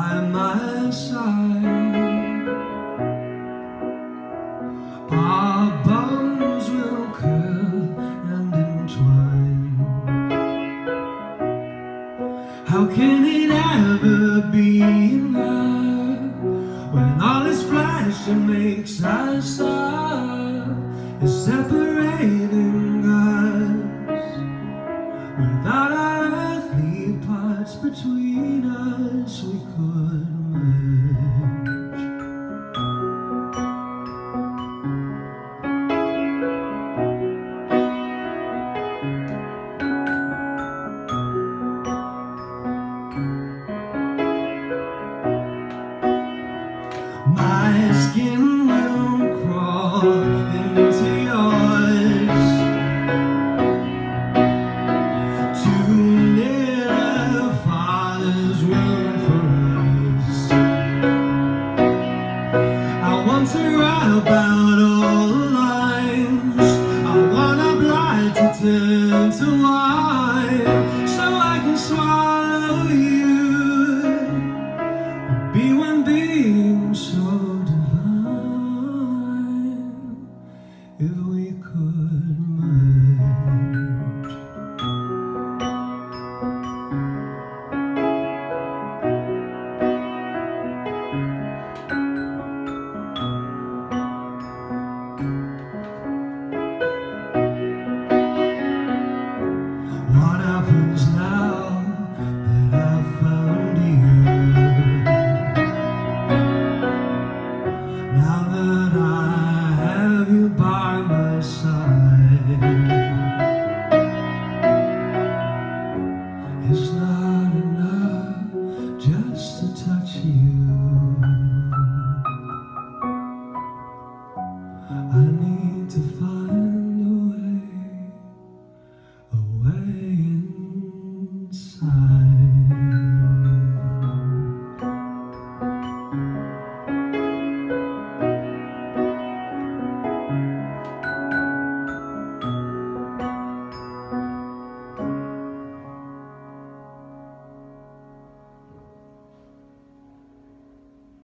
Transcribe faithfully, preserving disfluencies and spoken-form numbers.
by my side. Our bones will curl and entwine. How can it ever be enough when all this flash that makes us up is separating us? Without our earthly parts between us, we could merge. My skin